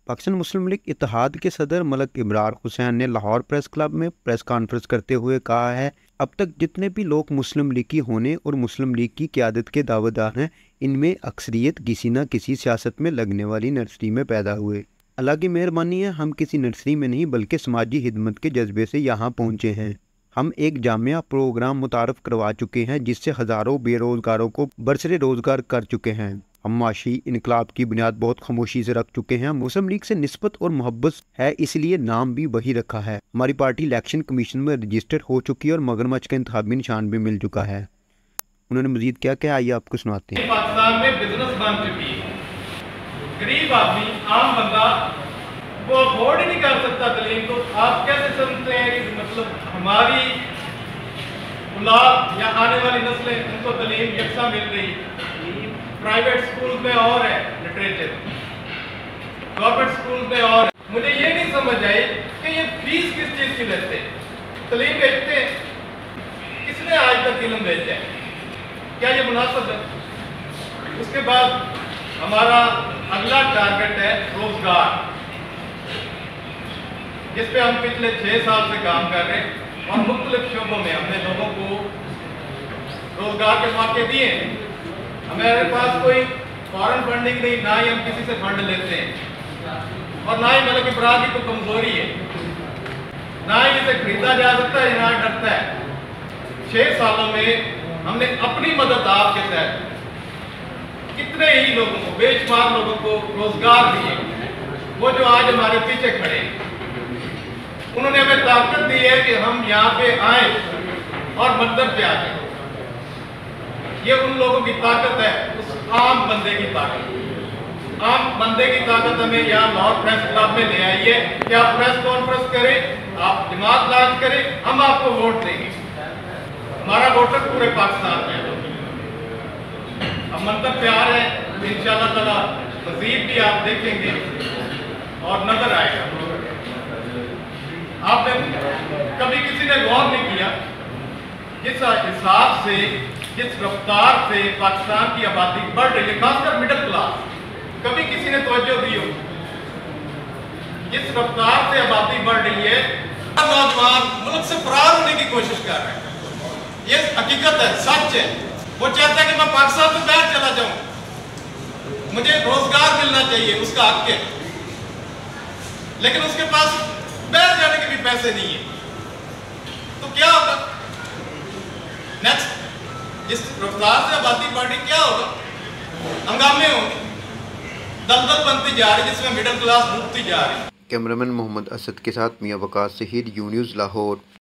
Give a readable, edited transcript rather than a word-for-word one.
पाकिस्तान मुस्लिम league इत्तेहाद के सदर मलक इमरान हुसैन ने लाहौर प्रेस क्लब में प्रेस कॉन्फ्रेंस करते हुए कहा है, अब तक जितने भी लोग मुस्लिम लीगी होने और मुस्लिम लीग की क़यादत के दावेदार हैं, इनमें अक्सरियत किसी न किसी सियासत में लगने वाली नर्सरी में पैदा हुए। अल्लाह की मेहरबानी है, हम किसी नर्सरी में नहीं बल्कि समाजी खिदमत के जज्बे से यहाँ पहुँचे हैं। हम एक जामिया प्रोग्राम मुतारफ़ करवा चुके हैं जिससे हज़ारों बेरोज़गारों को बरसरे रोज़गार कर चुके हैं। हम माशी इनकलाब की बुनियाद बहुत खामोशी से रख चुके हैं। मुस्लिम लीग से निस्बत और मोहब्बत है, इसलिए नाम भी वही रखा है। हमारी पार्टी इलेक्शन कमीशन में रजिस्टर्ड हो चुकी है और मगरमच्छ का इंतखाबी निशान भी मिल चुका है। उन्होंने मजीद क्या क्या, आइए आपको सुनाते हैं। पाकिस्तान में बिजनेस बन चुकी है। गरीब आदमी, आम बंदा वो अफोर्ड ही नहीं कर सकता तलीम को। आप कैसे समझते हैं कि मतलब हमारी औलाद या आने वाली नस्लें उनको तलीम यकसा मिल रही? प्राइवेट स्कूल में और है लिटरेचर, गवर्नमेंट स्कूल में और है। मुझे ये नहीं समझ आई कि ये फीस किस चीज़ की लेते हैं, तलीम बेचते हैं। किसने आज तक इल्म बेचा है? क्या ये मुनासिब है? उसके बाद हमारा अगला टारगेट है रोजगार, जिस पे हम पिछले 6 साल से काम कर रहे हैं और मुख्तलिफ शोबों में हमने लोगों को रोजगार के मौके दिए। हमारे पास कोई फॉरेन फंडिंग नहीं, ना ही हम किसी से फंड लेते हैं और ना ही मतलब इमरान की कोई कमजोरी है, ना ही इसे खरीदा जा सकता है, ना डरता है। 6 सालों में हमने अपनी मदद आपके तहत कितने ही लोगों को, बेशुमार लोगों को रोजगार दिए। वो जो आज हमारे पीछे खड़े हैं, उन्होंने हमें ताकत दी है कि हम यहाँ पे आए और मंदिर पे आ जाए। ये उन लोगों की ताकत है, उस आम बंदे की ताकत। आम बंदे की ताकत हमें यहाँ लाहौर प्रेस क्लब में ले आई है कि आप प्रेस कॉन्फ्रेंस करें, आप जमात लॉन्च करें, हम आपको वोट देंगे। हमारा वोटर पूरे पाकिस्तान में है। अब मंतब प्यार है, इंशाअल्लाह ताला मज़ीद भी आप देखेंगे और नजर आएगा। आपने कभी किसी ने गौर नहीं किया जिस हिसाब से, जिस रफ्तार से पाकिस्तान की आबादी बढ़ रही है, खासकर मिडिल क्लास, कभी किसी ने तवज्जो दी हो? जिस रफ्तार से आबादी बढ़ रही है, नौजवान मुल्क से फरार होने की कोशिश कर रहे हैं। ये हकीकत है, सच है। वो चाहता है कि मैं पाकिस्तान से बाहर चला जाऊं, मुझे रोजगार मिलना चाहिए, उसका हक है, लेकिन उसके पास बाहर जाने के भी पैसे नहीं है। तो क्या होगा नेक्स्ट? जिस रफ्तार से आबादी बढ़ रही, क्या होगा? हंगामे होंगे, दलदल बनती जा रही जिसमें मिडिल क्लास डूबती जा रही। कैमरामैन मोहम्मद असद के साथ मियां वकास, शहीद यून्यूज़, लाहौर।